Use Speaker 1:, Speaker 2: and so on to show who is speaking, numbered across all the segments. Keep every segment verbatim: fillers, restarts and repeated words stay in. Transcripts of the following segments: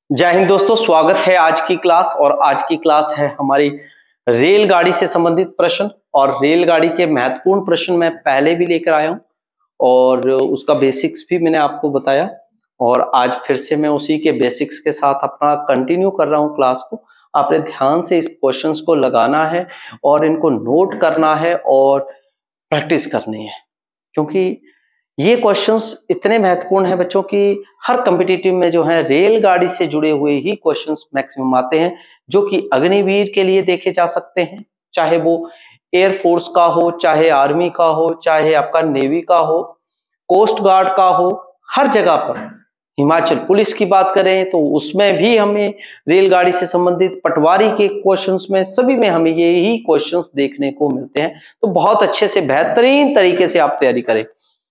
Speaker 1: जय हिंद दोस्तों, स्वागत है आज की क्लास। और आज की क्लास है हमारी रेलगाड़ी से संबंधित प्रश्न। और रेलगाड़ी के महत्वपूर्ण प्रश्न मैं पहले भी लेकर आया हूं और उसका बेसिक्स भी मैंने आपको बताया। और आज फिर से मैं उसी के बेसिक्स के साथ अपना कंटिन्यू कर रहा हूं क्लास को। आपने ध्यान से इस क्वेश्चंस को लगाना है और इनको नोट करना है और प्रैक्टिस करनी है, क्योंकि ये क्वेश्चंस इतने महत्वपूर्ण हैं बच्चों की हर कॉम्पिटिटिव में जो है रेलगाड़ी से जुड़े हुए ही क्वेश्चंस मैक्सिमम आते हैं, जो कि अग्निवीर के लिए देखे जा सकते हैं, चाहे वो एयरफोर्स का हो, चाहे आर्मी का हो, चाहे आपका नेवी का हो, कोस्ट गार्ड का हो, हर जगह पर। हिमाचल पुलिस की बात करें तो उसमें भी हमें रेलगाड़ी से संबंधित पटवारी के क्वेश्चंस में सभी में हमें यही क्वेश्चंस देखने को मिलते हैं। तो बहुत अच्छे से बेहतरीन तरीके से आप तैयारी करें।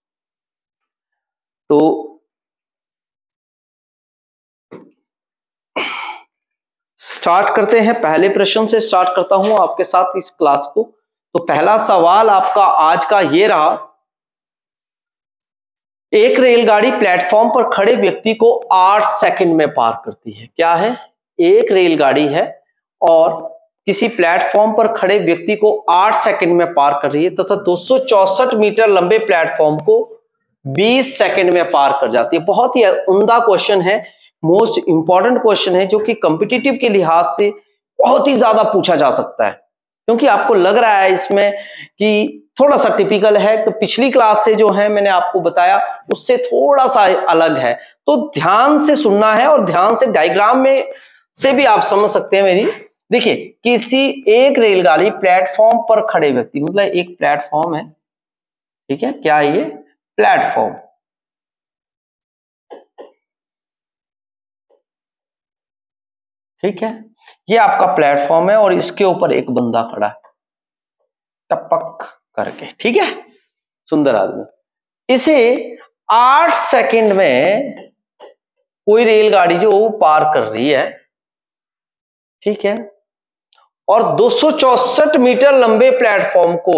Speaker 1: तो स्टार्ट करते हैं, पहले प्रश्न से स्टार्ट करता हूं आपके साथ इस क्लास को। तो पहला सवाल आपका आज का ये रहा, एक रेलगाड़ी प्लेटफॉर्म पर खड़े व्यक्ति को आठ सेकंड में पार करती है। क्या है? एक रेलगाड़ी है और किसी प्लेटफॉर्म पर खड़े व्यक्ति को आठ सेकंड में पार कर रही है तथा दो सौ चौसठ मीटर लंबे प्लेटफॉर्म को बीस सेकंड में पार कर जाती है। बहुत ही उम्दा क्वेश्चन है, मोस्ट इंपॉर्टेंट क्वेश्चन है, जो कि कॉम्पिटिटिव के लिहाज से बहुत ही ज्यादा पूछा जा सकता है। क्योंकि आपको लग रहा है इसमें कि थोड़ा सा टिपिकल है, तो पिछली क्लास से जो है मैंने आपको बताया उससे थोड़ा सा अलग है। तो ध्यान से सुनना है और ध्यान से डायग्राम में से भी आप समझ सकते हैं मेरी। देखिए, किसी एक रेलगाड़ी प्लेटफॉर्म पर खड़े व्यक्ति, मतलब एक प्लेटफॉर्म है, ठीक है, क्या है ये? प्लेटफॉर्म। ठीक है, ये आपका प्लेटफॉर्म है और इसके ऊपर एक बंदा खड़ा है टपक करके। ठीक है, सुंदर आदमी। इसे आठ सेकंड में कोई रेलगाड़ी जो वो पार कर रही है, ठीक है, और दो सौ चौसठ मीटर लंबे प्लेटफॉर्म को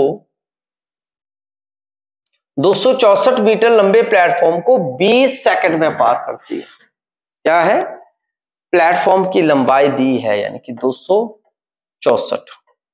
Speaker 1: दो सौ चौसठ मीटर लंबे प्लेटफॉर्म को बीस सेकंड में पार करती है। क्या है? प्लेटफॉर्म की लंबाई दी है, यानी कि दो सौ चौसठ।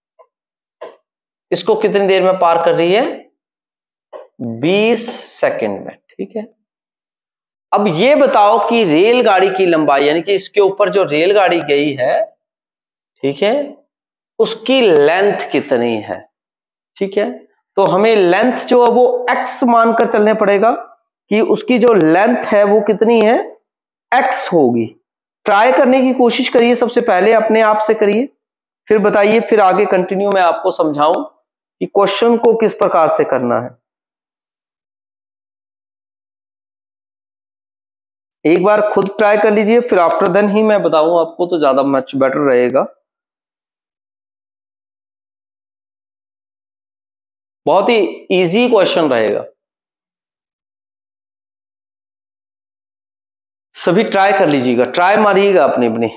Speaker 1: इसको कितनी देर में पार कर रही है? बीस सेकंड में। ठीक है, अब ये बताओ कि रेलगाड़ी की लंबाई, यानी कि इसके ऊपर जो रेलगाड़ी गई है, ठीक है, उसकी लेंथ कितनी है? ठीक है, तो हमें लेंथ जो है वो x मानकर चलने पड़ेगा कि उसकी जो लेंथ है वो कितनी है? x होगी। ट्राई करने की कोशिश करिए, सबसे पहले अपने आप से करिए, फिर बताइए, फिर आगे कंटिन्यू मैं आपको समझाऊं कि क्वेश्चन को किस प्रकार से करना है। एक बार खुद ट्राई कर लीजिए, फिर आफ्टर देन ही मैं बताऊं आपको, तो ज्यादा मच बेटर रहेगा। बहुत ही इजी क्वेश्चन रहेगा, सभी ट्राई कर लीजिएगा, ट्राई मारिएगा अपनी अपनी।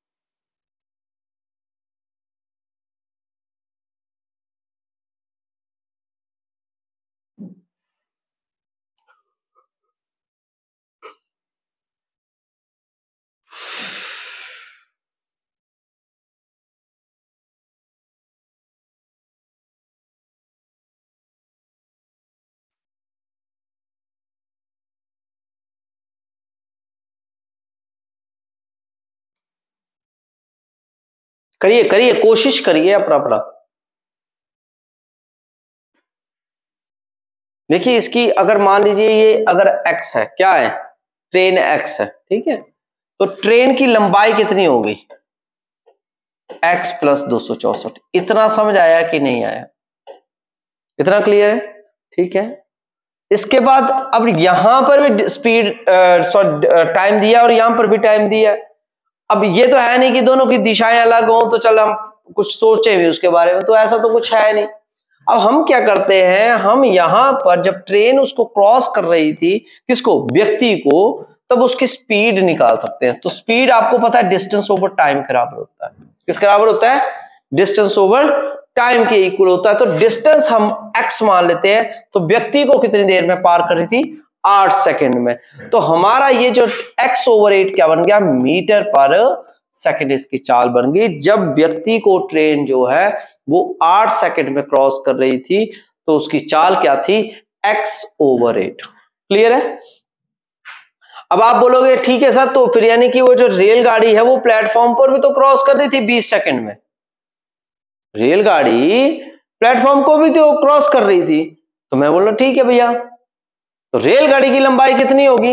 Speaker 1: करिए करिए, कोशिश करिए अपना अपना। देखिए, इसकी अगर मान लीजिए ये अगर x है, क्या है? ट्रेन x है, ठीक है, तो ट्रेन की लंबाई कितनी होगी? x प्लस दो सौ चौसठ। इतना समझ आया कि नहीं आया? इतना क्लियर है? ठीक है, इसके बाद अब यहां पर भी स्पीड टाइम दिया और यहां पर भी टाइम दिया। अब ये तो है नहीं कि दोनों की दिशाएं अलग हो, तो चल हम कुछ सोचे भी उसके बारे में, तो ऐसा तो कुछ है नहीं। अब हम क्या करते हैं, हम यहां पर जब ट्रेन उसको क्रॉस कर रही थी, किसको? व्यक्ति को, तब उसकी स्पीड निकाल सकते हैं। तो स्पीड आपको पता है डिस्टेंस ओवर टाइम के बराबर होता है। किसके बराबर होता है? डिस्टेंस ओवर टाइम के इक्वल होता है। तो डिस्टेंस हम x मान लेते हैं, तो व्यक्ति को कितनी देर में पार कर रही थी? आठ सेकंड में। तो हमारा ये जो x ओवर एट क्या बन गया, मीटर पर सेकंड इसकी चाल बन गई। जब व्यक्ति को ट्रेन जो है वो आठ सेकंड में क्रॉस कर रही थी तो उसकी चाल क्या थी, x ओवर एट। क्लियर है? अब आप बोलोगे ठीक है सर, तो फिर यानी कि वो जो रेलगाड़ी है वो प्लेटफॉर्म पर भी तो क्रॉस कर रही थी बीस सेकंड में। रेलगाड़ी प्लेटफॉर्म को भी तो क्रॉस कर रही थी। तो मैं बोल रहा ठीक है भैया, तो रेलगाड़ी की लंबाई कितनी होगी,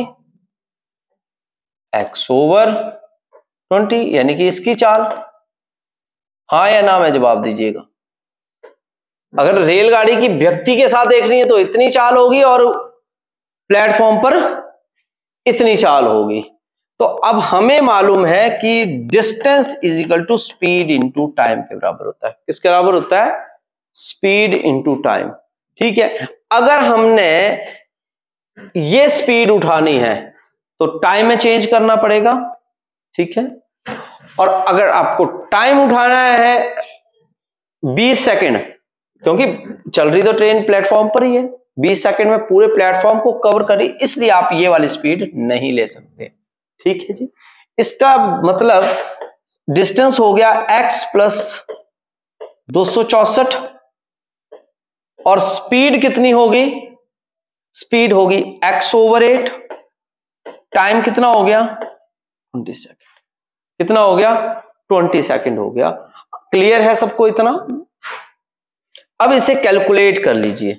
Speaker 1: एक्स ओवर ट्वेंटी, यानी कि इसकी चाल। हाँ या ना में जवाब दीजिएगा। अगर रेलगाड़ी की व्यक्ति के साथ देखनी है तो इतनी चाल होगी और प्लेटफॉर्म पर इतनी चाल होगी। तो अब हमें मालूम है कि distance is equal to speed into time के बराबर होता है। किसके बराबर होता है, स्पीड इंटू टाइम। ठीक है, अगर हमने ये स्पीड उठानी है तो टाइम में चेंज करना पड़ेगा। ठीक है, और अगर आपको टाइम उठाना है बीस सेकंड, क्योंकि चल रही तो ट्रेन प्लेटफॉर्म पर ही है, बीस सेकंड में पूरे प्लेटफॉर्म को कवर करी, इसलिए आप ये वाली स्पीड नहीं ले सकते। ठीक है जी, इसका मतलब डिस्टेंस हो गया x प्लस दो सौ चौसठ, और स्पीड कितनी होगी, स्पीड होगी x ओवर एट, टाइम कितना हो गया बीस सेकंड, कितना हो गया बीस सेकंड हो गया। क्लियर है सबको इतना? अब इसे कैलकुलेट कर लीजिए।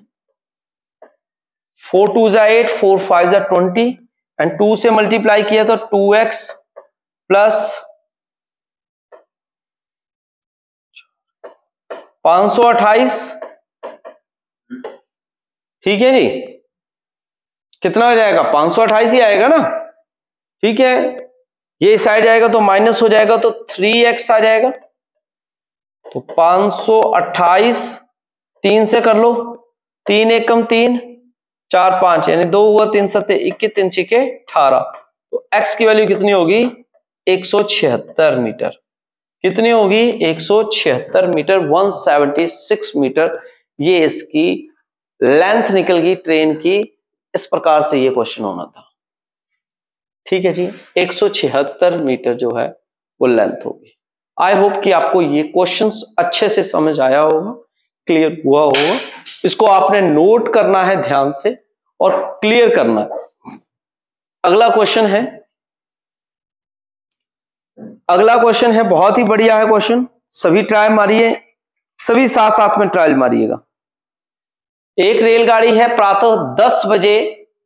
Speaker 1: फोर टू जा एट, फोर फाइव जा ट्वेंटी, एंड टू से मल्टीप्लाई किया तो टू एक्स प्लस पांच सौ अट्ठाईस। ठीक है जी, कितना हो जाएगा, पांच सौ अट्ठाईस ही आएगा ना। ठीक है, ये साइड जाएगा तो माइनस हो जाएगा तो थ्री एक्स आ जाएगा। तो पांच सौ अट्ठाईस तीन से कर लो, तीन एक कम तीन, चार पांच, यानी दो हुआ, तीन सत्ते इक्कीस, तीन छिके अठारह। तो x की वैल्यू कितनी होगी, एक सौ छिहत्तर मीटर। कितनी होगी, एक सौ छिहत्तर मीटर, एक सौ छिहत्तर मीटर। ये इसकी लेंथ निकल गई ट्रेन की। इस प्रकार से ये क्वेश्चन होना था। ठीक है जी, एक सौ छिहत्तर मीटर जो है वो लेंथ होगी। आई होप कि आपको ये क्वेश्चंस अच्छे से समझ आया होगा, क्लियर हुआ होगा। इसको आपने नोट करना है ध्यान से और क्लियर करना है। अगला क्वेश्चन है, अगला क्वेश्चन है बहुत ही बढ़िया है क्वेश्चन। सभी ट्राई मारिए, सभी साथ साथ में ट्रायल मारिएगा। एक रेलगाड़ी है प्रातः दस बजे,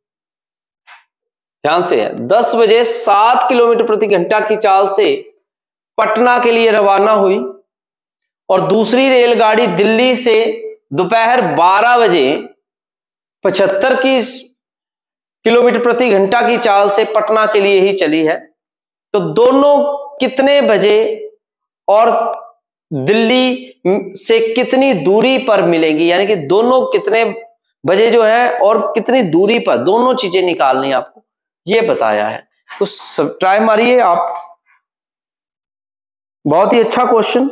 Speaker 1: ध्यान से है, दस बजे सात किलोमीटर प्रति घंटा की चाल से पटना के लिए रवाना हुई, और दूसरी रेलगाड़ी दिल्ली से दोपहर बारह बजे पचहत्तर की किलोमीटर प्रति घंटा की चाल से पटना के लिए ही चली है। तो दोनों कितने बजे और दिल्ली से कितनी दूरी पर मिलेंगी, यानी कि दोनों कितने बजे जो है और कितनी दूरी पर, दोनों चीजें निकालनी आपको, ये बताया है। तो सब ट्राई मारिए आप। बहुत ही अच्छा क्वेश्चन।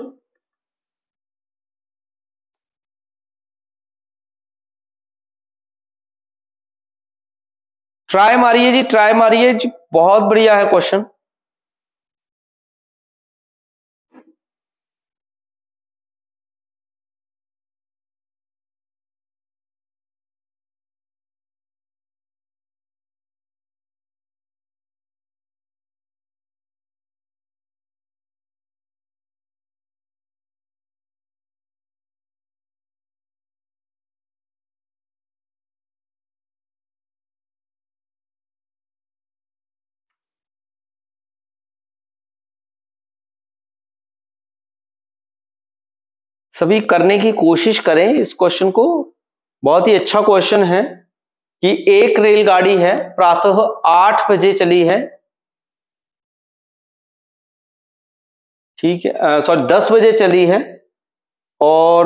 Speaker 1: ट्राई मारिए जी, ट्राई मारिए जी, बहुत बढ़िया है क्वेश्चन। सभी करने की कोशिश करें इस क्वेश्चन को। बहुत ही अच्छा क्वेश्चन है कि एक रेलगाड़ी है प्रातः आठ बजे चली है, ठीक है, सॉरी दस बजे चली है, और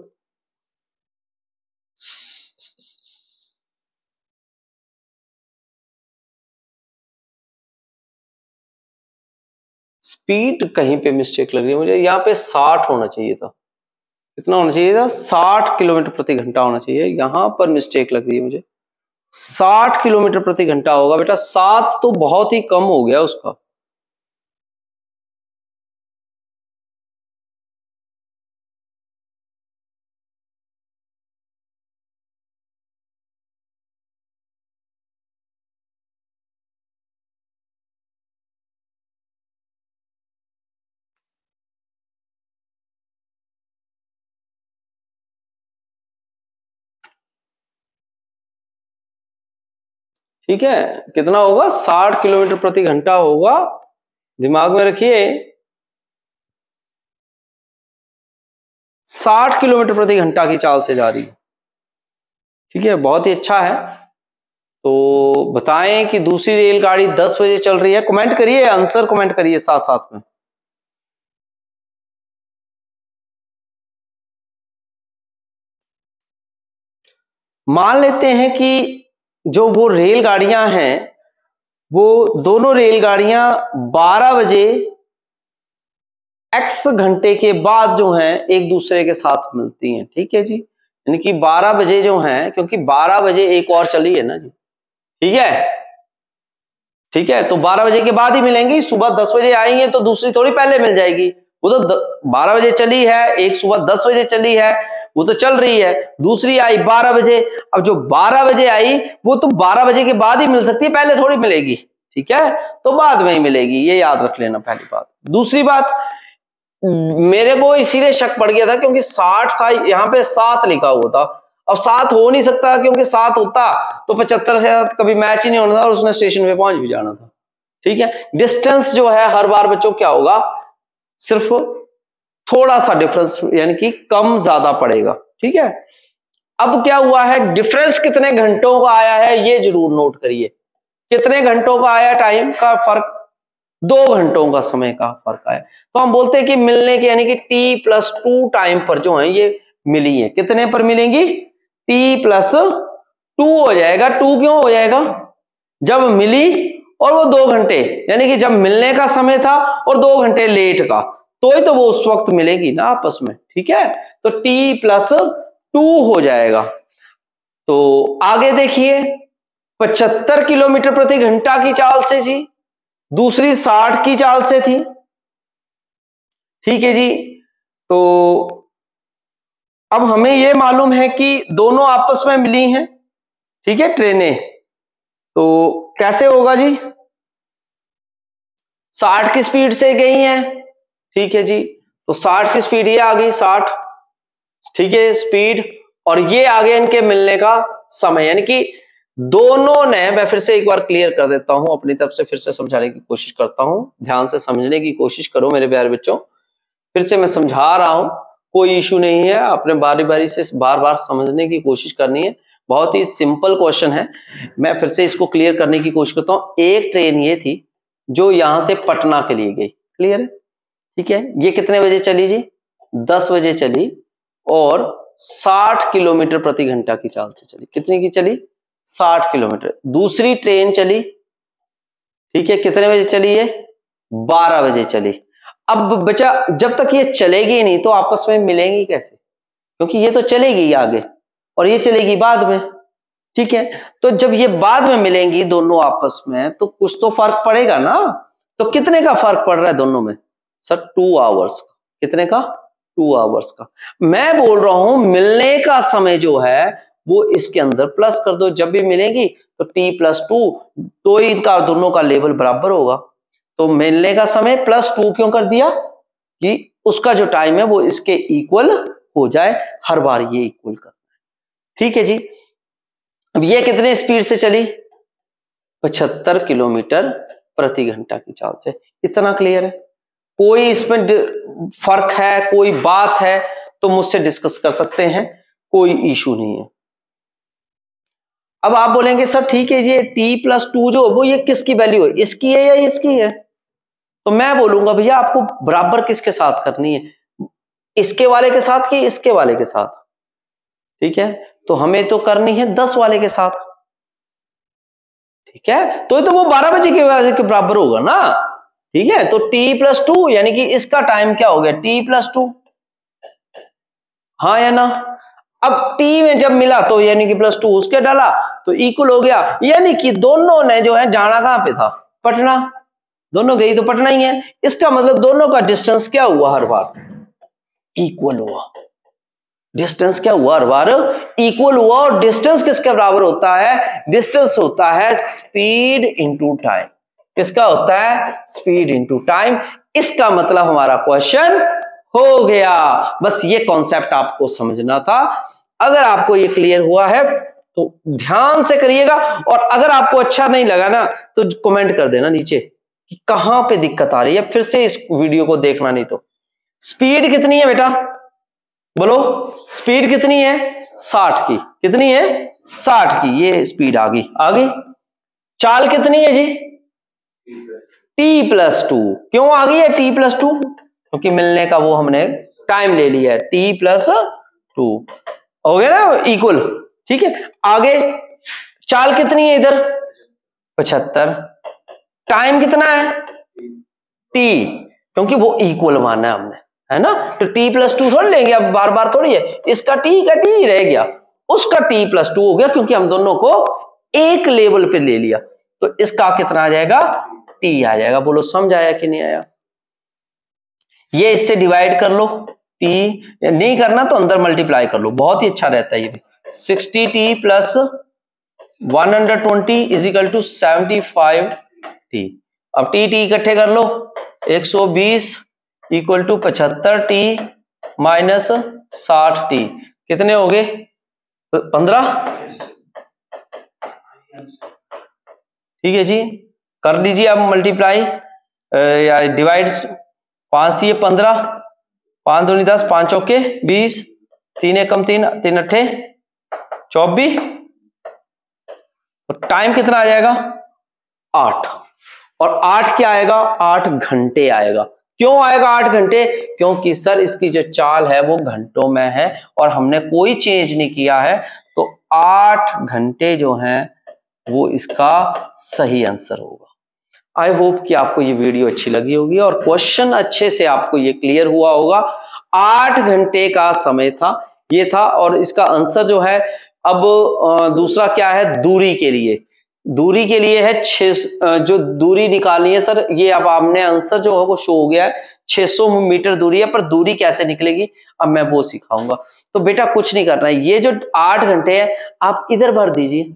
Speaker 1: स्पीड कहीं पे मिस्टेक लग रही है मुझे, यहाँ पे साठ होना चाहिए था। कितना होना चाहिए था, साठ किलोमीटर प्रति घंटा होना चाहिए, यहां पर मिस्टेक लग रही है मुझे। साठ किलोमीटर प्रति घंटा होगा। बेटा सात तो बहुत ही कम हो गया उसका। ठीक है, कितना होगा? साठ किलोमीटर प्रति घंटा होगा। दिमाग में रखिए, साठ किलोमीटर प्रति घंटा की चाल से जा रही है। ठीक है, बहुत ही अच्छा है। तो बताएं कि दूसरी रेलगाड़ी दस बजे चल रही है। कमेंट करिए, आंसर कमेंट करिए साथ साथ में। मान लेते हैं कि जो वो रेलगाड़ियां हैं, वो दोनों रेलगाड़ियां बारह बजे एक्स घंटे के बाद जो हैं एक दूसरे के साथ मिलती हैं। ठीक है जी, यानी कि बारह बजे जो हैं, क्योंकि बारह बजे एक और चली है ना जी। ठीक है, ठीक है, तो बारह बजे के बाद ही मिलेंगी। सुबह दस बजे आएंगे तो दूसरी थोड़ी पहले मिल जाएगी। वो तो बारह बजे चली है, एक सुबह दस बजे चली है, वो तो चल रही है। दूसरी आई बारह बजे। अब जो बारह बजे आई वो तो बारह बजे के बाद ही मिल सकती है, पहले थोड़ी मिलेगी। ठीक है, तो बाद में ही मिलेगी, ये याद रख लेना पहली बात। दूसरी बात, मेरे को इसीलिए शक पड़ गया था क्योंकि साठ था, यहाँ पे सात लिखा हुआ था। अब सात हो नहीं सकता, क्योंकि सात होता तो पचहत्तर से कभी मैच ही नहीं होना था और उसने स्टेशन पे पहुंच भी जाना था। ठीक है, डिस्टेंस जो है हर बार बच्चों क्या होगा, सिर्फ थोड़ा सा डिफरेंस, यानी कि कम ज्यादा पड़ेगा। ठीक है, अब क्या हुआ है, डिफरेंस कितने घंटों का आया है ये जरूर नोट करिए। कितने घंटों का आया टाइम का फर्क? दो घंटों का समय का फर्क आया। तो हम बोलते हैं कि मिलने के, यानी कि टी प्लस टू टाइम पर जो है ये मिली है। कितने पर मिलेंगी? टी प्लस टू हो जाएगा। टू क्यों हो जाएगा? जब मिली और वो दो घंटे, यानी कि जब मिलने का समय था और दो घंटे लेट का, तो ही तो वो उस वक्त मिलेगी ना आपस में। ठीक है, तो टी प्लस टू हो जाएगा। तो आगे देखिए, पचहत्तर किलोमीटर प्रति घंटा की चाल से जी, दूसरी साठ की चाल से थी। ठीक है जी, तो अब हमें यह मालूम है कि दोनों आपस में मिली हैं। ठीक है, ट्रेनें, तो कैसे होगा जी? साठ की स्पीड से गई हैं। ठीक है जी, तो साठ की स्पीड ये आ गई, साठ। ठीक है, स्पीड, और ये आ गया इनके मिलने का समय, यानी कि दोनों ने, मैं फिर से एक बार क्लियर कर देता हूं, अपनी तरफ से फिर से समझाने की कोशिश करता हूं। ध्यान से समझने की कोशिश करो मेरे प्यारे बच्चों। फिर से मैं समझा रहा हूं, कोई इशू नहीं है, अपने बारी बारी से बार बार समझने की कोशिश करनी है। बहुत ही सिंपल क्वेश्चन है, मैं फिर से इसको क्लियर करने की कोशिश करता हूं। एक ट्रेन ये थी जो यहां से पटना के लिए गई। क्लियर है? ठीक है, ये कितने बजे चली जी? दस बजे चली और साठ किलोमीटर प्रति घंटा की चाल से चली। कितने की चली? साठ किलोमीटर। दूसरी ट्रेन चली, ठीक है, कितने बजे चली? ये बारह बजे चली। अब बच्चा, जब तक ये चलेगी नहीं तो आपस में मिलेंगी कैसे? क्योंकि ये तो चलेगी आगे और ये चलेगी बाद में। ठीक है, तो जब ये बाद में मिलेंगी दोनों आपस में, तो कुछ तो फर्क पड़ेगा ना। तो कितने का फर्क पड़ रहा है दोनों में? सर टू आवर्स का। कितने का? टू आवर्स का। मैं बोल रहा हूं मिलने का समय जो है वो इसके अंदर प्लस कर दो। जब भी मिलेगी तो टी प्लस टू, तो इनका दोनों का लेवल बराबर होगा। तो मिलने का समय प्लस टू क्यों कर दिया? कि उसका जो टाइम है वो इसके इक्वल हो जाए, हर बार ये इक्वल करना है। ठीक है जी, अब ये कितने स्पीड से चली? पचहत्तर किलोमीटर प्रति घंटा की चाल से। इतना क्लियर है? कोई इसमें फर्क है, कोई बात है तो मुझसे डिस्कस कर सकते हैं, कोई इशू नहीं है। अब आप बोलेंगे सर ठीक है, ये टी प्लस टू जो वो ये किसकी वैल्यू है, इसकी है या इसकी है? तो मैं बोलूंगा भैया आपको बराबर किसके साथ करनी है, इसके वाले के साथ कि इसके वाले के साथ? ठीक है, तो हमें तो करनी है दस वाले के साथ। ठीक है, तो तो वो बारह बजे के वजह के बराबर होगा ना। ठीक है, तो t प्लस टू, यानी कि इसका टाइम क्या हो गया? t प्लस टू, हाँ या ना? अब टी में जब मिला तो यानी कि प्लस टू उसके डाला तो इक्वल हो गया, यानी कि दोनों ने जो है जाना कहां पे था, पटना, दोनों गई तो पटना ही है। इसका मतलब दोनों का डिस्टेंस क्या हुआ, हर बार इक्वल हुआ। डिस्टेंस क्या हुआ, हर बार इक्वल हुआ। और डिस्टेंस किसके बराबर होता है, डिस्टेंस होता है स्पीड इंटू टाइम। किसका होता है, स्पीड इंटू टाइम। इसका मतलब हमारा क्वेश्चन हो गया। बस ये कॉन्सेप्ट आपको समझना था। अगर आपको ये क्लियर हुआ है तो ध्यान से करिएगा, और अगर आपको अच्छा नहीं लगा ना तो कमेंट कर देना नीचे कि कहां पे दिक्कत आ रही है, फिर से इस वीडियो को देखना। नहीं तो स्पीड कितनी है बेटा, बोलो स्पीड कितनी है, साठ की। कितनी है, साठ की। ये स्पीड आ गई। आगे चाल कितनी है जी, टी प्लस टू। क्यों आ गई है टी प्लस टू, क्योंकि मिलने का वो हमने टाइम ले लिया है, टी प्लस टू हो गया ना इक्वल। ठीक है, आगे चाल कितनी है इधर, पचहत्तर। टाइम कितना है, टी, क्योंकि वो इक्वल माना है हमने, है ना। तो टी प्लस टू थोड़ी लेंगे अब, बार बार थोड़ी है। इसका टी का टी रह गया, उसका टी प्लस टू हो गया, क्योंकि हम दोनों को एक लेवल पे ले लिया। तो इसका कितना आ जाएगा, टी आ जाएगा। बोलो समझ आया कि नहीं आया। ये इससे डिवाइड कर लो, टी नहीं करना तो अंदर मल्टीप्लाई कर लो, बहुत ही अच्छा रहता है ये भी। Sixty T plus one hundred twenty is equal to seventy five T. अब टी टी इकट्ठे कर लो, एक सौ बीस इक्वल टू पचहत्तर टी माइनस साठ टी। कितने हो गए, पंद्रह। ठीक है जी, कर लीजिए अब मल्टीप्लाई या डिवाइड। पांच थी पंद्रह, पांच दूनी दस, पांच चौके बीस, तीन एकम तीन, तीन अट्ठे चौबीस। तो टाइम कितना आ जाएगा, आठ। और आठ क्या आएगा, आठ घंटे आएगा। क्यों आएगा आठ घंटे, क्योंकि सर इसकी जो चाल है वो घंटों में है और हमने कोई चेंज नहीं किया है। तो आठ घंटे जो हैं वो इसका सही आंसर होगा। आई होप कि आपको ये वीडियो अच्छी लगी होगी और क्वेश्चन अच्छे से आपको ये क्लियर हुआ होगा। आठ घंटे का समय था ये था, और इसका आंसर जो है, अब दूसरा क्या है, दूरी के लिए। दूरी के लिए है छह, जो दूरी निकालनी है सर, ये अब आपने आंसर जो है वो शो हो गया है, छह सौ मीटर दूरी है। पर दूरी कैसे निकलेगी अब मैं वो सिखाऊंगा। तो बेटा कुछ नहीं करना है, ये जो आठ घंटे है आप इधर भर दीजिए।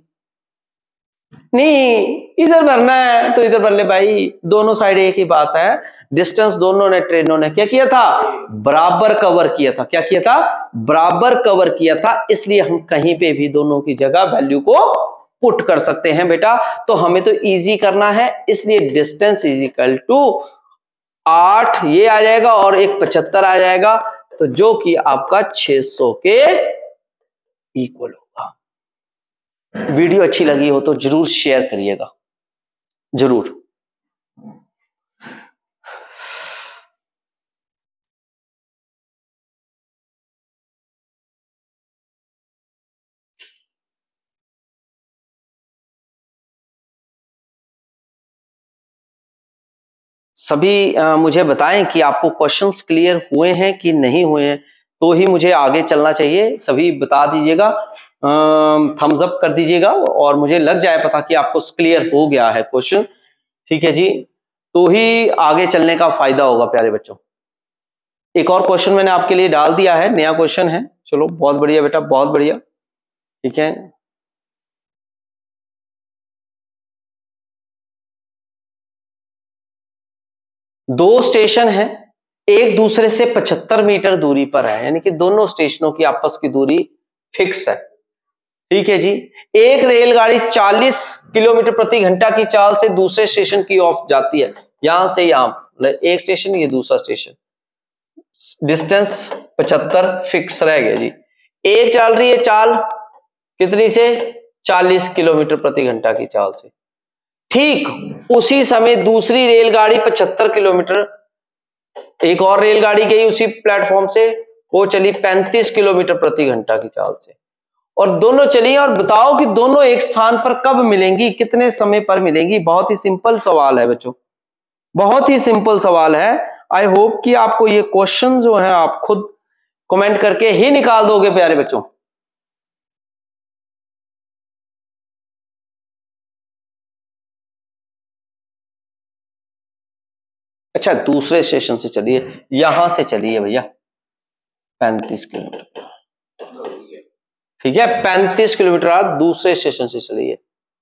Speaker 1: नहीं इधर भरना है तो इधर भर ले भाई, दोनों साइड एक ही बात है। डिस्टेंस दोनों ने ट्रेनों ने क्या किया था, बराबर कवर किया था। क्या किया था, बराबर कवर किया था। इसलिए हम कहीं पे भी दोनों की जगह वैल्यू को पुट कर सकते हैं बेटा। तो हमें तो इजी करना है, इसलिए डिस्टेंस इज इक्वल टू आठ ये आ जाएगा और एक पचहत्तर आ जाएगा, तो जो कि आपका छह सौ के इक्वल होगा। वीडियो अच्छी लगी हो तो जरूर शेयर करिएगा, जरूर। सभी आ, मुझे बताएं कि आपको क्वेश्चंस क्लियर हुए हैं कि नहीं हुए हैं, तो ही मुझे आगे चलना चाहिए। सभी बता दीजिएगा, थम्स अप कर दीजिएगा और मुझे लग जाए पता कि आपको क्लियर हो गया है क्वेश्चन। ठीक है जी, तो ही आगे चलने का फायदा होगा प्यारे बच्चों। एक और क्वेश्चन मैंने आपके लिए डाल दिया है, नया क्वेश्चन है। चलो बहुत बढ़िया बेटा, बहुत बढ़िया। ठीक है, दो स्टेशन है, एक दूसरे से पचहत्तर मीटर दूरी पर है, यानी कि दोनों स्टेशनों की आपस की दूरी फिक्स है। ठीक है जी, एक रेलगाड़ी चालीस किलोमीटर प्रति घंटा की चाल से दूसरे स्टेशन की ओर जाती है, यहां से यहां, मतलब एक स्टेशन ये दूसरा स्टेशन। डिस्टेंस पचहत्तर फिक्स रह गया जी। एक चल रही है चाल कितनी से, चालीस किलोमीटर प्रति घंटा की चाल से। ठीक उसी समय दूसरी रेलगाड़ी पचहत्तर किलोमीटर, एक और रेलगाड़ी गई उसी प्लेटफॉर्म से, वो चली पैंतीस किलोमीटर प्रति घंटा की चाल से, और दोनों चली। और बताओ कि दोनों एक स्थान पर कब मिलेंगी, कितने समय पर मिलेंगी। बहुत ही सिंपल सवाल है बच्चों, बहुत ही सिंपल सवाल है। आई होप कि आपको ये क्वेश्चन जो है आप खुद कमेंट करके ही निकाल दोगे प्यारे बच्चों। अच्छा दूसरे स्टेशन से चलिए, यहां से चलिए भैया पैंतीस किलोमीटर, ठीक है, पैंतीस किलोमीटर आप दूसरे स्टेशन से चलिए,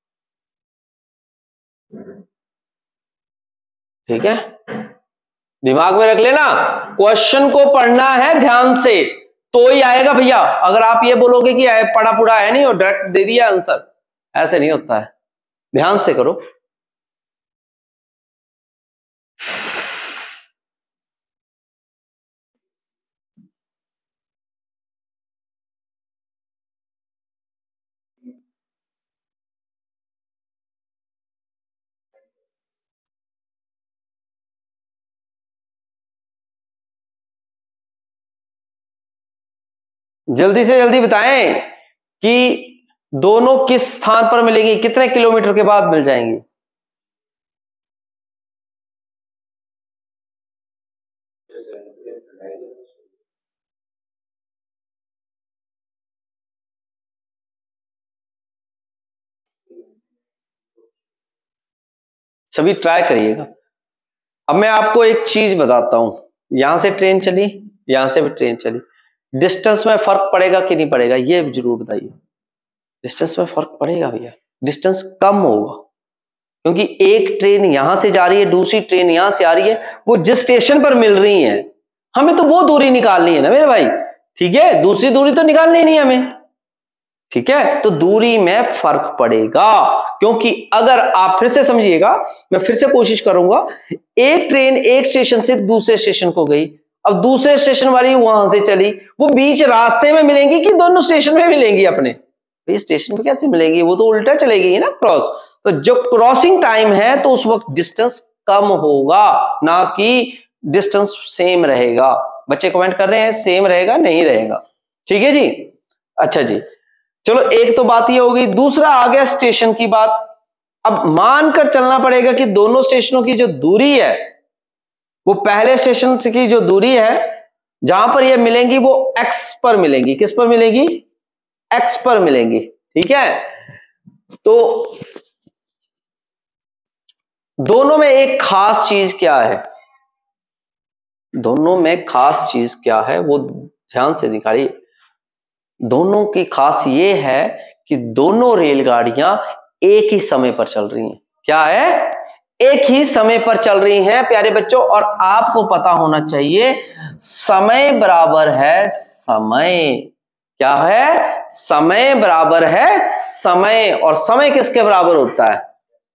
Speaker 1: ठीक है, दिमाग में रख लेना, क्वेश्चन को पढ़ना है ध्यान से तो ही आएगा भैया। अगर आप ये बोलोगे कि पढ़ा पुढ़ा है नहीं और डायरेक्ट दे दिया आंसर, ऐसे नहीं होता है, ध्यान से करो। जल्दी से जल्दी बताएं कि दोनों किस स्थान पर मिलेंगी, कितने किलोमीटर के बाद मिल जाएंगी। सभी ट्राई करिएगा। अब मैं आपको एक चीज बताता हूं, यहां से ट्रेन चली, यहां से भी ट्रेन चली, डिस्टेंस में फर्क पड़ेगा कि नहीं पड़ेगा, ये जरूर बताइए। डिस्टेंस में फर्क पड़ेगा भैया, डिस्टेंस कम होगा, क्योंकि एक ट्रेन यहां से जा रही है, दूसरी ट्रेन यहां से आ रही है, वो जिस स्टेशन पर मिल रही है हमें तो वो दूरी निकालनी है ना मेरे भाई, ठीक है, दूसरी दूरी तो निकालनी नहीं हमें, ठीक है, तो दूरी में फर्क पड़ेगा। क्योंकि अगर आप फिर से समझिएगा, मैं फिर से कोशिश करूंगा, एक ट्रेन एक स्टेशन से दूसरे स्टेशन को गई, अब दूसरे स्टेशन वाली वहां से चली, वो बीच रास्ते में मिलेंगी कि दोनों स्टेशन में मिलेंगी अपने, स्टेशन पे कैसे मिलेगी, वो तो उल्टा चलेगी ना क्रॉस, तो जो क्रॉसिंग टाइम है तो उस वक्त डिस्टेंस कम होगा, ना कि डिस्टेंस सेम रहेगा। बच्चे कमेंट कर रहे हैं सेम रहेगा, नहीं रहेगा, ठीक है जी। अच्छा जी, चलो एक तो बात ये हो गई, दूसरा आ गया स्टेशन की बात। अब मानकर चलना पड़ेगा कि दोनों स्टेशनों की जो दूरी है, वो पहले स्टेशन से की जो दूरी है जहां पर ये मिलेंगी वो एक्स पर मिलेंगी, किस पर मिलेगी, एक्स पर मिलेंगी, ठीक है। तो दोनों में एक खास चीज क्या है, दोनों में खास चीज क्या है वो ध्यान से निकालिए। दोनों की खास ये है कि दोनों रेलगाड़ियां एक ही समय पर चल रही हैं। क्या है, एक ही समय पर चल रही हैं प्यारे बच्चों। और आपको पता होना चाहिए समय बराबर है समय, क्या है, समय बराबर है समय, और समय किसके बराबर होता है,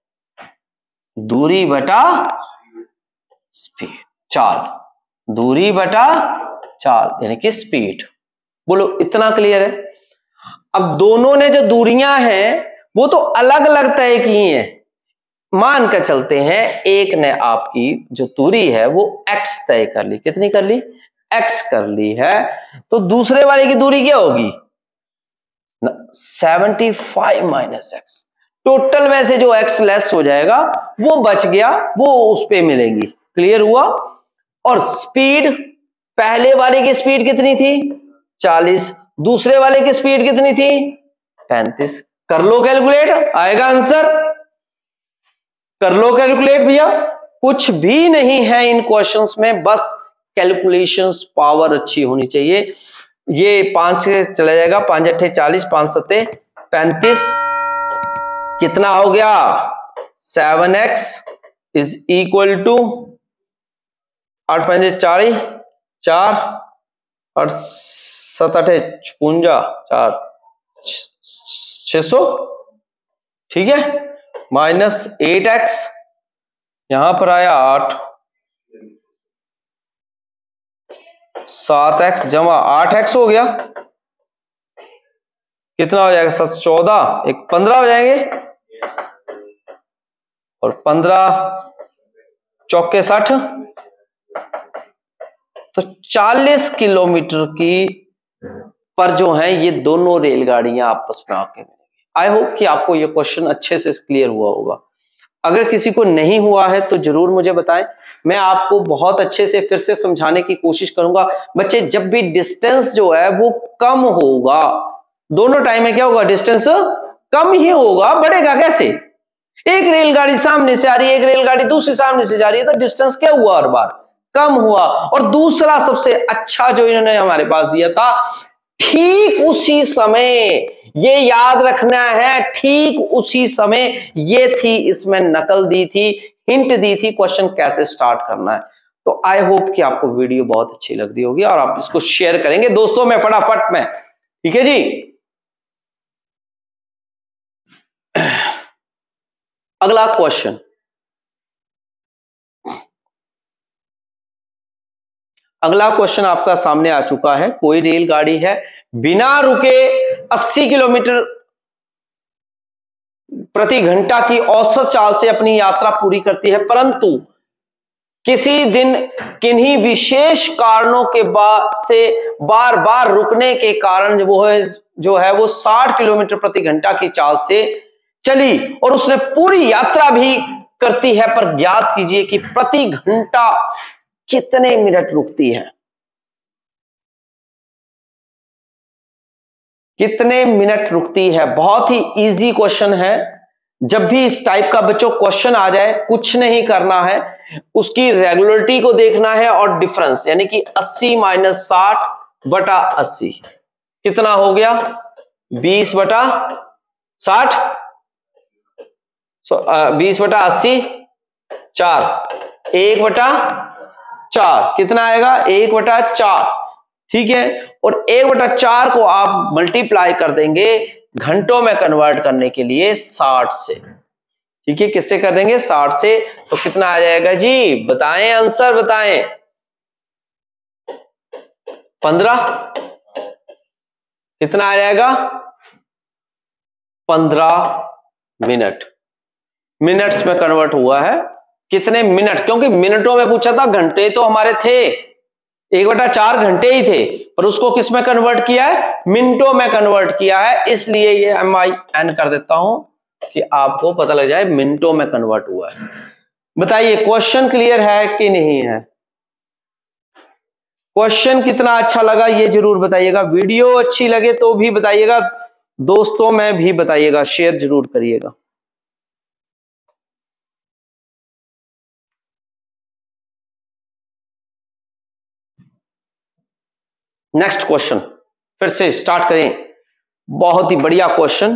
Speaker 1: दूरी बटा स्पीड, चाल, दूरी बटा चाल यानी कि स्पीड। बोलो इतना क्लियर है। अब दोनों ने जो दूरियां हैं वो तो अलग अलग तय की हैं, मान कर चलते हैं एक ने आपकी जो दूरी है वो x तय कर ली, कितनी कर ली, x कर ली है, तो दूसरे वाले की दूरी क्या होगी, seventy five minus X, total में से जो x लेस हो जाएगा वो बच गया, वो उस पे मिलेंगी, क्लियर हुआ। और स्पीड, पहले वाले की स्पीड कितनी थी, चालीस, दूसरे वाले की स्पीड कितनी थी, पैंतीस। कर लो कैलकुलेट, आएगा आंसर, कर लो कैलकुलेट भैया। कुछ भी नहीं है इन क्वेश्चंस में, बस कैलकुलेशंस पावर अच्छी होनी चाहिए। ये पांच से चला जाएगा, पांच अट्ठे चालीस, पांच सत्ते पैंतीस, कितना हो गया, seven X is equal to आठ पंजे चालीस, चार और सत अठे छपुंजा, चार छह सौ, ठीक है, माइनस एट एक्स, यहां पर आया आठ, सात एक्स जमा आठ एक्स हो गया, कितना हो जाएगा, सत चौदह, एक पंद्रह हो जाएंगे, और पंद्रह चौके साठ, तो चालीस किलोमीटर की पर जो है ये दोनों रेलगाड़ियां आपस में आके मिलेंगी। आई होप कि आपको ये क्वेश्चन अच्छे से क्लियर हुआ होगा। अगर किसी को नहीं हुआ है तो जरूर मुझे बताएं, मैं आपको बहुत अच्छे से फिर से समझाने की कोशिश करूंगा। बच्चे जब भी डिस्टेंस जो है वो कम होगा, दोनों टाइम में क्या होगा, डिस्टेंस कम ही होगा, बढ़ेगा कैसे, एक रेलगाड़ी सामने से आ रही है, एक रेलगाड़ी दूसरी सामने से जा रही है, तो डिस्टेंस क्या हुआ हर बार? कम हुआ। और दूसरा सबसे अच्छा जो इन्होंने हमारे पास दिया था, ठीक उसी समय, ये याद रखना है, ठीक उसी समय, ये थी, इसमें नकल दी थी, हिंट दी थी क्वेश्चन कैसे स्टार्ट करना है। तो आई होप कि आपको वीडियो बहुत अच्छी लग रही होगी और आप इसको शेयर करेंगे दोस्तों में फटाफट में, ठीक है जी। अगला क्वेश्चन, अगला क्वेश्चन आपका सामने आ चुका है। कोई रेलगाड़ी है, बिना रुके अस्सी किलोमीटर प्रति घंटा की औसत चाल से अपनी यात्रा पूरी करती है, परंतु किसी दिन किन्हीं विशेष कारणों के बाद से बार बार रुकने के कारण वो है जो है वो साठ किलोमीटर प्रति घंटा की चाल से चली और उसने पूरी यात्रा भी करती है, पर ज्ञात कीजिए कि प्रति घंटा कितने मिनट रुकती है? कितने मिनट रुकती है? बहुत ही इजी क्वेश्चन है। जब भी इस टाइप का बच्चों क्वेश्चन आ जाए, कुछ नहीं करना है, उसकी रेगुलरिटी को देखना है और डिफरेंस, यानी कि अस्सी माइनस साठ बटा अस्सी कितना हो गया? बीस बटा साठ, बीस बटा अस्सी, चार, एक बटा चार कितना आएगा? एक बटा चार, ठीक है। और एक बटा चार को आप मल्टीप्लाई कर देंगे घंटों में कन्वर्ट करने के लिए साठ से, ठीक है। किससे कर देंगे? साठ से। तो कितना आ जाएगा जी? बताएं, आंसर बताएं। पंद्रह, कितना आ जाएगा? पंद्रह मिनट, मिनट्स में कन्वर्ट हुआ है। कितने मिनट? क्योंकि मिनटों में पूछा था, घंटे तो हमारे थे, एक बटा चार घंटे ही थे, पर उसको किस में कन्वर्ट किया है? मिनटों में कन्वर्ट किया है, इसलिए ये एम आई एन कर देता हूं कि आपको पता लग जाए मिनटों में कन्वर्ट हुआ है। बताइए क्वेश्चन क्लियर है कि नहीं है? क्वेश्चन कितना अच्छा लगा ये जरूर बताइएगा। वीडियो अच्छी लगे तो भी बताइएगा, दोस्तों में भी बताइएगा, शेयर जरूर करिएगा। नेक्स्ट क्वेश्चन फिर से स्टार्ट करें। बहुत ही बढ़िया क्वेश्चन।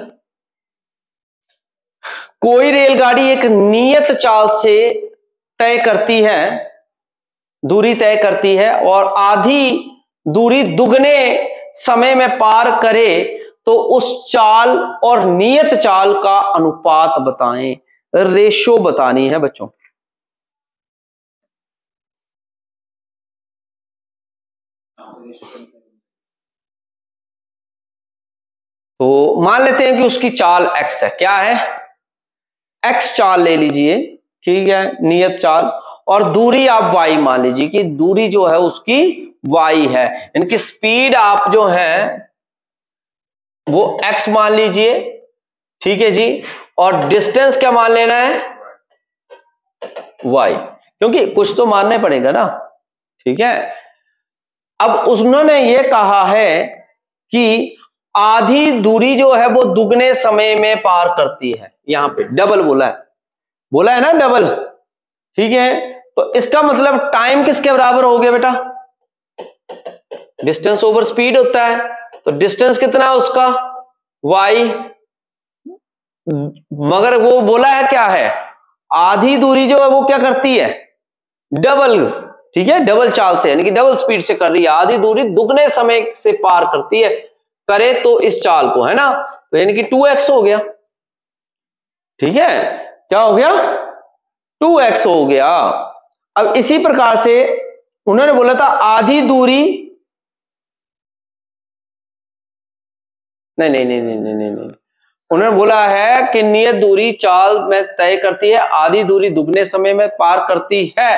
Speaker 1: कोई रेलगाड़ी एक नियत चाल से तय करती है, दूरी तय करती है और आधी दूरी दुगने समय में पार करे तो उस चाल और नियत चाल का अनुपात बताएं। रेशो बतानी है बच्चों। तो मान लेते हैं कि उसकी चाल x है। क्या है? x चाल ले लीजिए, ठीक है, नियत चाल, और दूरी आप y मान लीजिए कि दूरी जो है उसकी y है, इनकी स्पीड आप जो है वो x मान लीजिए, ठीक है जी, और डिस्टेंस क्या मान लेना है? y, क्योंकि कुछ तो मानना पड़ेगा ना, ठीक है। अब उन्होंने ये कहा है कि आधी दूरी जो है वो दुगने समय में पार करती है, यहां पे डबल बोला है, बोला है ना डबल, ठीक है। तो इसका मतलब टाइम किसके बराबर हो गया बेटा? डिस्टेंस ओवर स्पीड होता है, तो डिस्टेंस कितना है उसका? y, मगर वो बोला है क्या है? आधी दूरी जो है वो क्या करती है? डबल, ठीक है, डबल चाल से, यानी कि डबल स्पीड से कर रही है, आधी दूरी दुगने समय से पार करती है, करे तो इस चाल को, है ना, तो यानी कि टू एक्स हो गया, ठीक है। क्या हो गया? टू एक्स हो गया। अब इसी प्रकार से उन्होंने बोला था आधी दूरी, नहीं नहीं नहीं नहीं नहीं नहीं, नहीं। उन्होंने बोला है कि नियत दूरी चाल में तय करती है, आधी दूरी दुगने समय में पार करती है,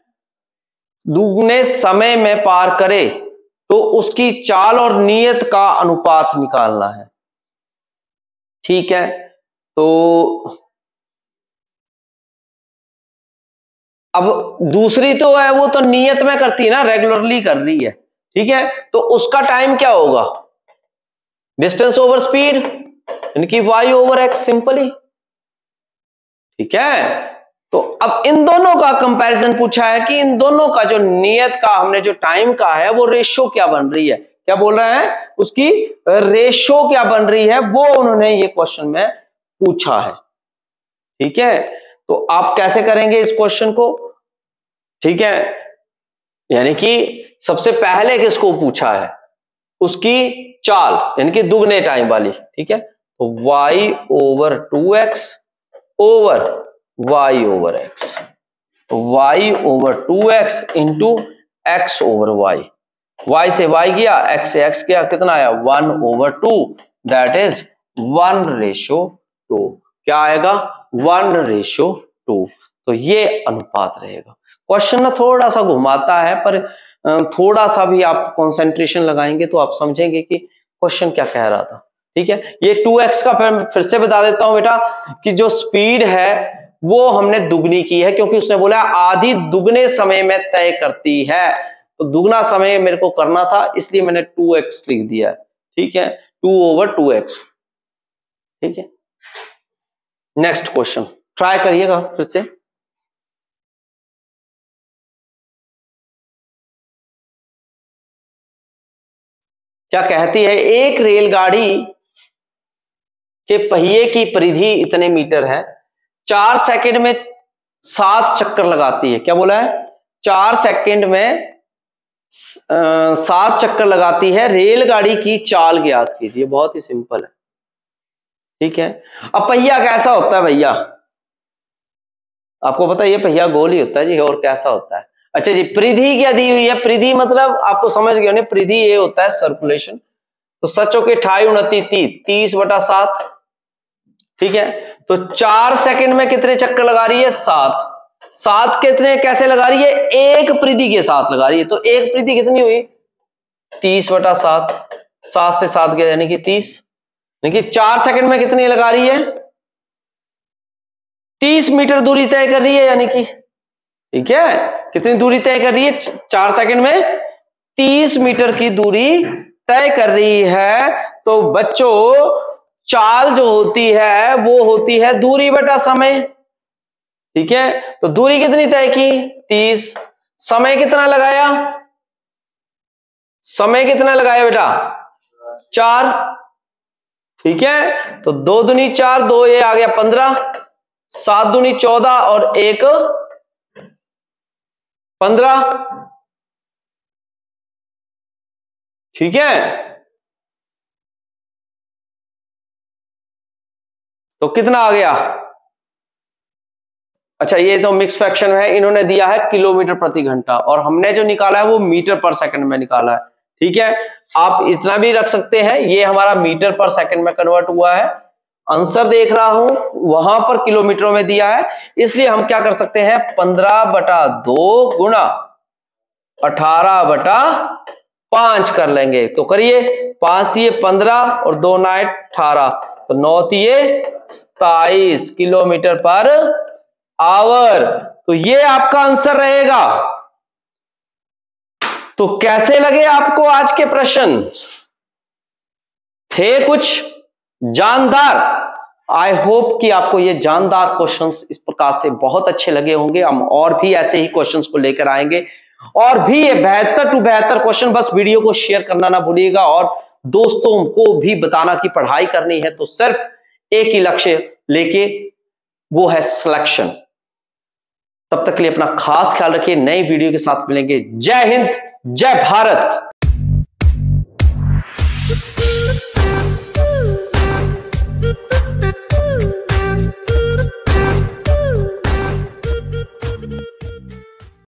Speaker 1: दुगने समय में पार करे तो उसकी चाल और नियत का अनुपात निकालना है, ठीक है। तो अब दूसरी तो है वो तो नियत में करती है ना, रेगुलरली कर रही है, ठीक है, तो उसका टाइम क्या होगा? डिस्टेंस ओवर स्पीड, यानी कि y ओवर एक्स, सिंपली, ठीक है, तो अब इन दोनों का कंपैरिजन पूछा है कि इन दोनों का जो नियत का हमने जो टाइम का है वो रेशो क्या बन रही है, क्या बोल रहे हैं, उसकी रेशो क्या बन रही है, वो उन्होंने ये क्वेश्चन में पूछा है। ठीक है, तो आप कैसे करेंगे इस क्वेश्चन को, ठीक है, यानी कि सबसे पहले किसको पूछा है, उसकी चाल यानी कि दुगने टाइम वाली। ठीक है, तो y over two X over y over x, y over two X into X over y, y से y गया, x से x गया, कितना आया one over two, that is one ratio two, क्या आएगा वन रेशो टू। तो ये अनुपात रहेगा। क्वेश्चन ना थोड़ा सा घुमाता है, पर थोड़ा सा भी आप कंसंट्रेशन लगाएंगे तो आप समझेंगे कि क्वेश्चन क्या कह रहा था। ठीक है, ये टू एक्स का फिर, फिर से बता देता हूं बेटा कि जो स्पीड है वो हमने दुगनी की है, क्योंकि उसने बोला आधी दुगने समय में तय करती है, तो दुगना समय मेरे को करना था, इसलिए मैंने टू एक्स लिख दिया है। ठीक है, टू ओवर टू एक्स। ठीक है, नेक्स्ट क्वेश्चन ट्राई करिएगा फिर से। क्या कहती है, एक रेलगाड़ी के पहिए की परिधि इतने मीटर है, चार सेकंड में सात चक्कर लगाती है। क्या बोला है, चार सेकंड में सात चक्कर लगाती है, रेलगाड़ी की चाल ज्ञात कीजिए। बहुत ही सिंपल है। ठीक है, अब पहिया कैसा होता है भैया, आपको पता है ये पहिया गोल ही होता है जी, और कैसा होता है। अच्छा जी, परिधि क्या दी हुई है, परिधि मतलब आपको समझ गए, परिधि ये होता है सर्कुलेशन। तो सचो के ठाई उनतीस तीस तीस बटा सात। ठीक है, तो चार सेकंड में कितने चक्कर लगा रही है, सात। सात कितने कैसे लगा रही है, एक परिधि के साथ लगा रही है, तो एक परिधि कितनी हुई, तीस बटा सात, सात से सात गया यानी कि तीस, यानी कि चार सेकंड में कितनी लगा रही है, तीस मीटर दूरी तय कर रही है, यानी कि ठीक है, कितनी दूरी तय कर रही है, चार सेकंड में तीस मीटर की दूरी तय कर रही है। तो बच्चों चाल जो होती है वो होती है दूरी बटा समय। ठीक है, तो दूरी कितनी तय की, तीस, समय कितना लगाया, समय कितना लगाया बेटा, चार। ठीक है, तो दो दूनी चार, दो ये आ गया पंद्रह, सात दूनी चौदह और एक पंद्रह। ठीक है, तो कितना आ गया, अच्छा ये तो मिक्स फ्रैक्शन है, इन्होंने दिया है किलोमीटर प्रति घंटा और हमने जो निकाला है वो मीटर पर सेकंड में निकाला है। ठीक है, आप इतना भी रख सकते हैं, ये हमारा मीटर पर सेकंड में कन्वर्ट हुआ है। आंसर देख रहा हूं वहां पर किलोमीटरों में दिया है, इसलिए हम क्या कर सकते हैं, पंद्रह बटा दो गुना अठारह बटा पांच कर लेंगे। तो करिए, पांच दिए पंद्रह और दो नाइट अठारह, तो नौ दिए सताइस किलोमीटर पर आवर। तो ये आपका आंसर रहेगा। तो कैसे लगे आपको आज के प्रश्न, थे कुछ जानदार? आई होप कि आपको ये जानदार क्वेश्चंस इस प्रकार से बहुत अच्छे लगे होंगे। हम और भी ऐसे ही क्वेश्चंस को लेकर आएंगे, और भी ये बेहतर टू बेहतर क्वेश्चन। बस वीडियो को शेयर करना ना भूलिएगा और दोस्तों को भी बताना कि पढ़ाई करनी है तो सिर्फ एक ही लक्ष्य लेके, वो है सिलेक्शन। तब तक के लिए अपना खास ख्याल रखिए, नई वीडियो के साथ मिलेंगे। जय हिंद, जय भारत।